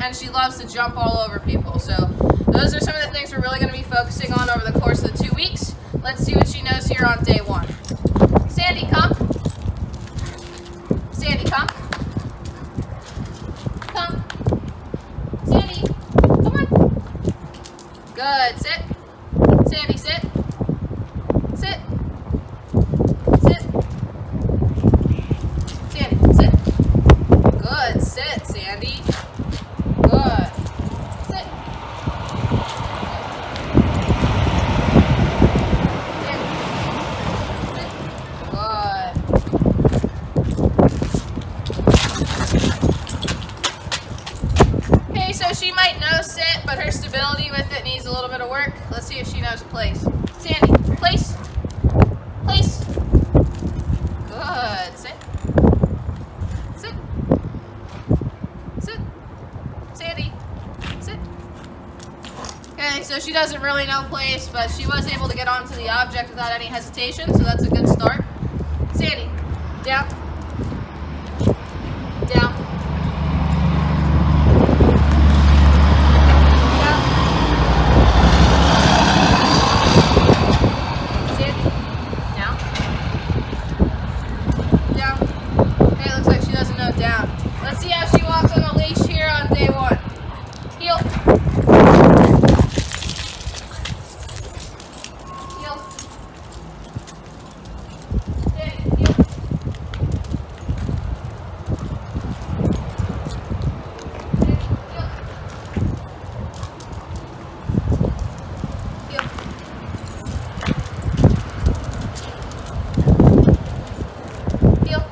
and she loves to jump all over people. So those are some of the things we're really going to be focusing on over the course of the 2 weeks. Let's see what she knows here on day 1. Sandy, come. Sandy, come. Come. Sandy, come on. Good. Sit. Sandy, sit. Sit. Sit. Sandy, sit. Good. Sit, Sandy. Good. Sit. Okay, so she might know sit, but her stability with it needs a little bit of work. Let's see if she knows place. Sandy, place. Place. Good. Sit. Sit. Sit. Sandy, sit. Okay, so she doesn't really know place, but she was able to get onto the object without any hesitation, so that's a good start. Sandy, down. Down. Let's see how she walks on the leash here on day 1. Heel. Heel. Steady. Heel. Steady. Heel. Heel. Heel.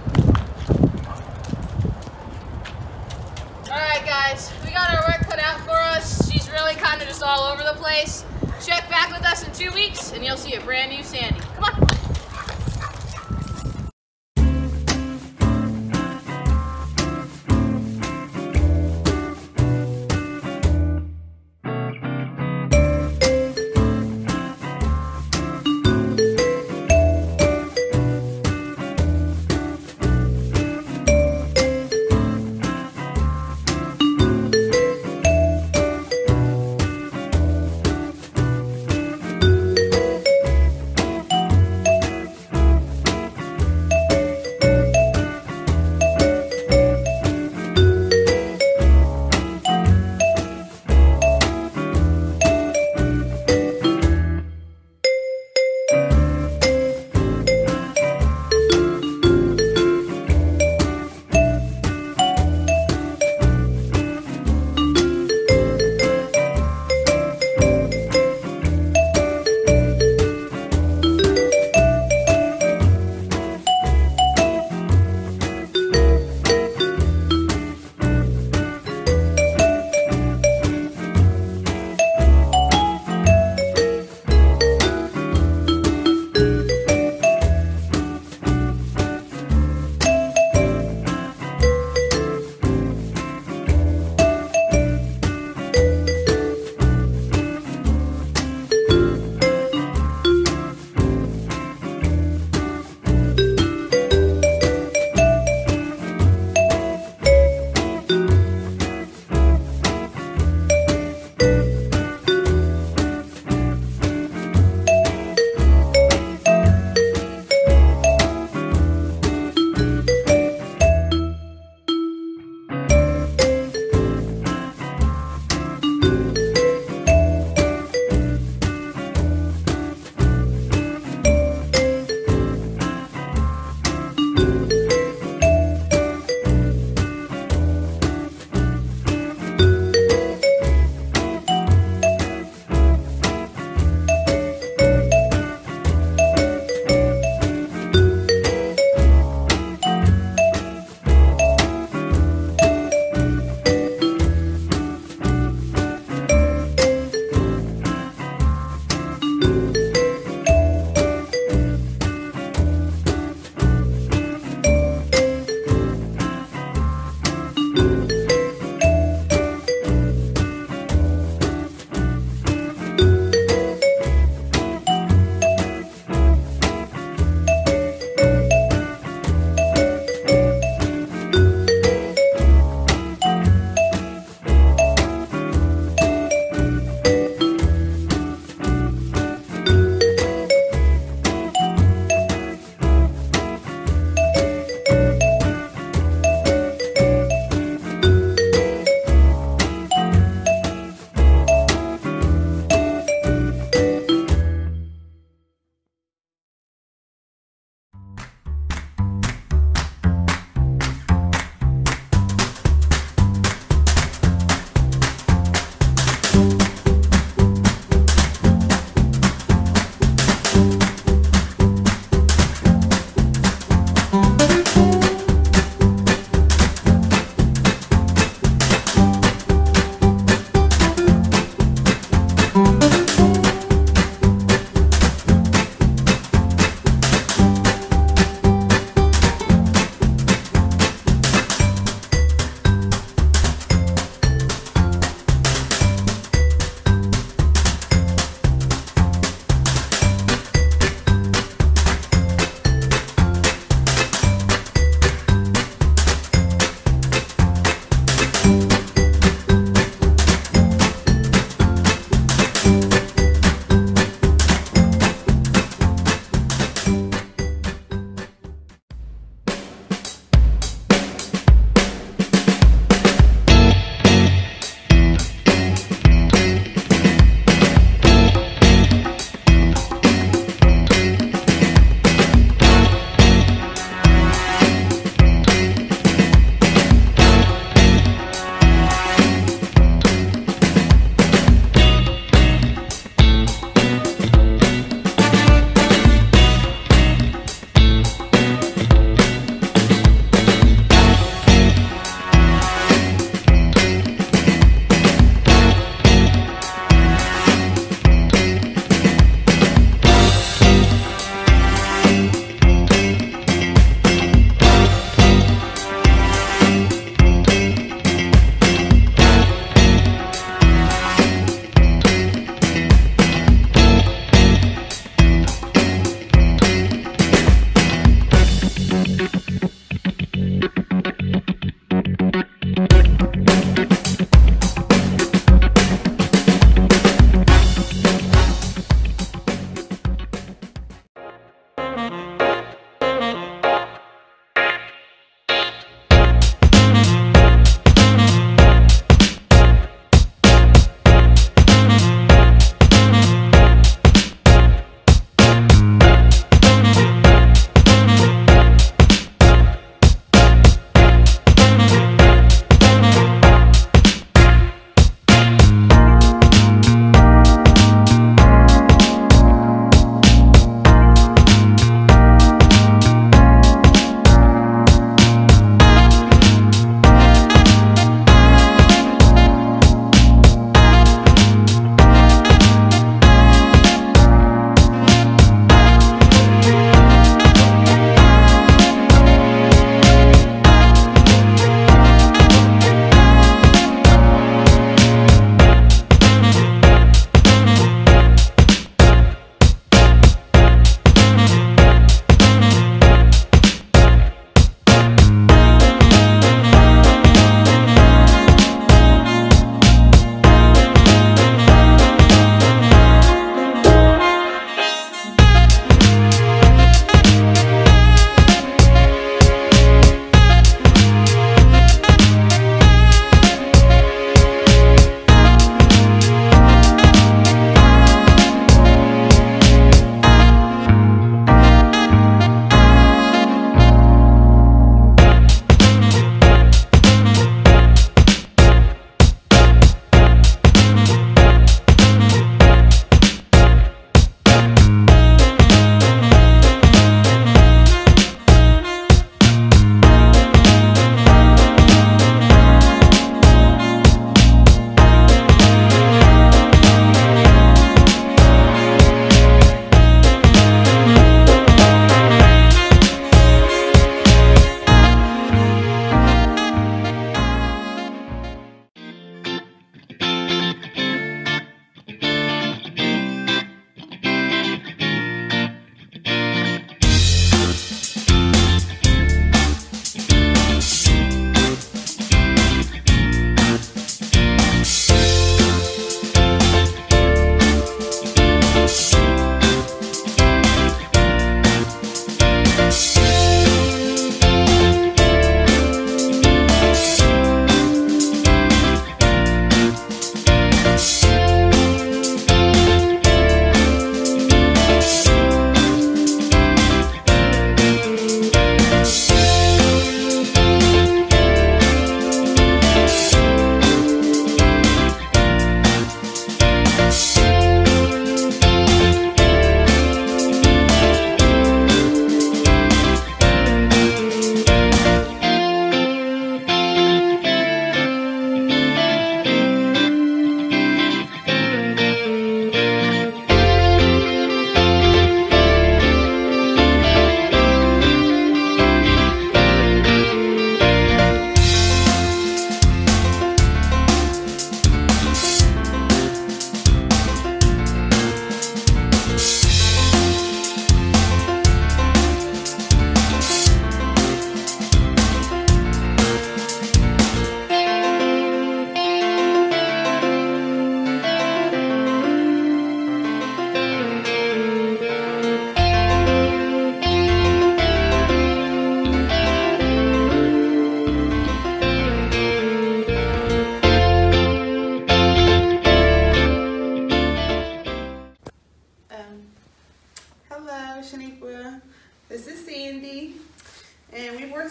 Alright guys, we got our work cut out for us. She's really kind of just all over the place. Check back with us in 2 weeks and you'll see a brand new Sandy. Come on.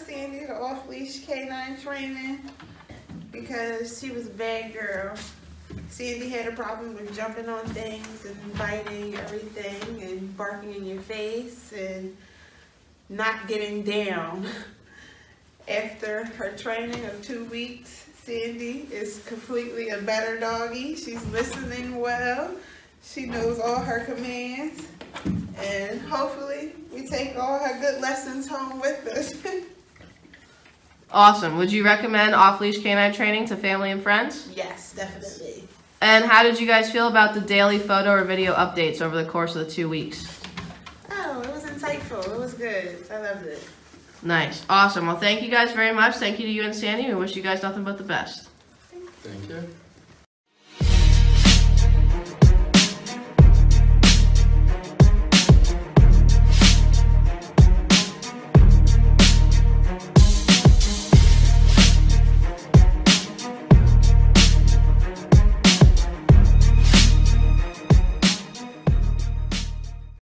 Sandy to off-leash canine training because she was a bad girl. Sandy had a problem with jumping on things and biting everything and barking in your face and not getting down. After her training of 2 weeks, Sandy is completely a better doggy. She's listening well. She knows all her commands. And hopefully we take all her good lessons home with us. Awesome. Would you recommend off-leash canine training to family and friends? Yes, definitely. And how did you guys feel about the daily photo or video updates over the course of the 2 weeks? Oh, it was insightful. It was good. I loved it. Nice. Awesome. Well, thank you guys very much. Thank you to you and Sandy. We wish you guys nothing but the best. Thank you.